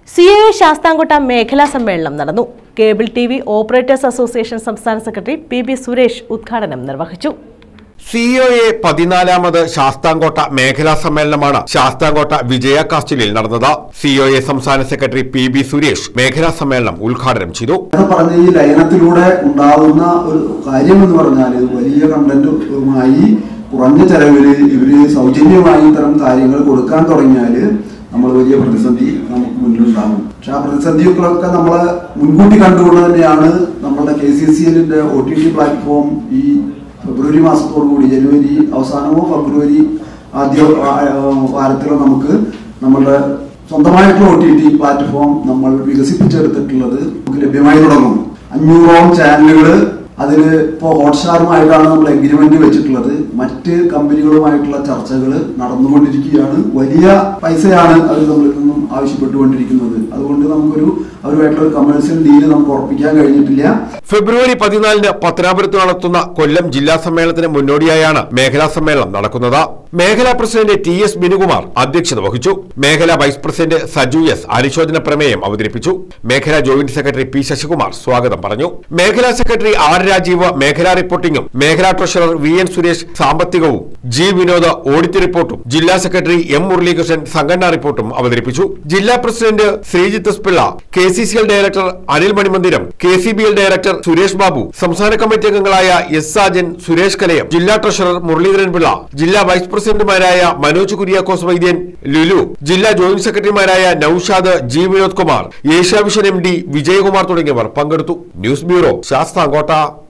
CIO Sasthamkotta മേഖലാ സമ്മേളനം നടന്നു. കേബിൾ ടിവി ഓപ്പറേറ്റേഴ്സ് അസോസിയേഷൻ സംസ്ഥാന സെക്രട്ടറി PB സുരേഷ് ഉദ്ഘാടനം നിർവഹിച്ചു. CIO 14ാമത് ശാസ്താംകോട്ട മേഖലാ സമ്മേളനമാണ് ശാസ്താംകോട്ട വിജയ കാസ്റ്റിലിൽ നടന്നത്. CIO സംസ്ഥാന സെക്രട്ടറി PB സുരേഷ് മേഖലാ സമ്മേളനം ഉദ്ഘാടനം ചെയ്തു. ഈ ലയനത്തിലൂടെ ഉണ്ടാകുന്ന ഒരു കാര്യം എന്ന് പറഞ്ഞാൽ വലിയ കണ്ടന്റുമായി കുറഞ്ഞ ചെലവിൽ ഇവര് സൗജന്യമായി ഇത്തരം കാര്യങ്ങൾ കൊടുക്കാൻ തുടങ്ങിയാൽ നമ്മൾ വലിയ പ്രതിസന്ധി നമുക്ക് മുന്നിലുണ്ടാകും. പക്ഷെ ആ പ്രതിസന്ധികളൊക്കെ നമ്മൾ മുൻകൂട്ടി കണ്ടുകൊണ്ട് തന്നെയാണ് നമ്മളുടെ KCCLന്റെ OTT പ്ലാറ്റ്ഫോം ഈ ഫെബ്രുവരി മാസത്തോടുകൂടി, ജനുവരി അവസാനമോ ഫെബ്രുവരി ആദ്യ വാരത്തിലോ നമുക്ക് നമ്മളുടെ സ്വന്തമായിട്ടുള്ള OTT പ്ലാറ്റ്ഫോം നമ്മൾ വികസിപ്പിച്ചെടുത്തിട്ടുള്ളത് നമുക്ക് ലഭ്യമായി തുടങ്ങും. 500ഓളം ചാനലുകൾ അതിൽ ഇപ്പോൾ ഹോട്ട്സ്റ്റാറുമായിട്ടാണ് നമ്മൾ എഗ്രിമെന്റ് വെച്ചിട്ടുള്ളത്. മറ്റ് കമ്പനികളുമായിട്ടുള്ള ചർച്ചകൾ നടന്നുകൊണ്ടിരിക്കുകയാണ്. വലിയ പൈസയാണ് അവർ നമ്മളിൽ നിന്നും ആവശ്യപ്പെട്ടുകൊണ്ടിരിക്കുന്നത്. അതുകൊണ്ട് അവരുമായിട്ടുള്ള കമേഴ്സ്യൽ ഡീല് നമുക്ക് ഉറപ്പിക്കാൻ കഴിഞ്ഞിട്ടില്ല. ഫെബ്രുവരി 14-ന് പത്തനാപുരത്ത് നടത്തുന്ന കൊല്ലം ജില്ലാ സമ്മേളനത്തിന് മുന്നോടിയായാണ് മേഖലാ സമ്മേളനം നടക്കുന്നത്. മേഖലാ പ്രസിഡന്റ് TS ബിനുകുമാർ അധ്യക്ഷത വഹിച്ചു. മേഖലാ വൈസ് പ്രസിഡന്റ് സജു S അനുശോചന പ്രമേയം അവതരിപ്പിച്ചു. മേഖലാ ജോയിന്റ് സെക്രട്ടറി P ശശികുമാർ സ്വാഗതം പറഞ്ഞു. മേഖലാ സെക്രട്ടറി R രാജീവ് മേഖലാ റിപ്പോർട്ടിംഗും, മേഖലാ ട്രഷറർ VN സുരേഷ് സാമ്പത്തികവും, G വിനോദ് ഓഡിറ്റ് റിപ്പോർട്ടും, ജില്ലാ സെക്രട്ടറി M മുരളീകൃഷ്ണൻ സംഘടനാ റിപ്പോർട്ടും അവതരിപ്പിച്ചു. ജില്ലാ president Sreejith S Pillai, KCCL director Anil Manimandiram, KCBL director Suresh Babu, സംസ്ഥാന കമ്മിറ്റി അംഗങ്ങളായ S സാജൻ, സുരേഷ് കലയം, ജില്ലാ ട്രഷറർ മുരളീധരൻ പിള്ള, ജില്ലാ വൈസ് പ്രസിഡന്റുമാരായ മനോജ് കുര്യാക്കോസ് വൈദ്യൻ, ലുലു, ജില്ലാ ജോയിന്റ് സെക്രട്ടറിമാരായ നൌഷാദ്, G വിനോദ് കുമാർ, ഏഷ്യാവിഷൻ MD വിജയകുമാർ തുടങ്ങിയവർ പങ്കെടുത്തു. News bureau Sasthamkotta.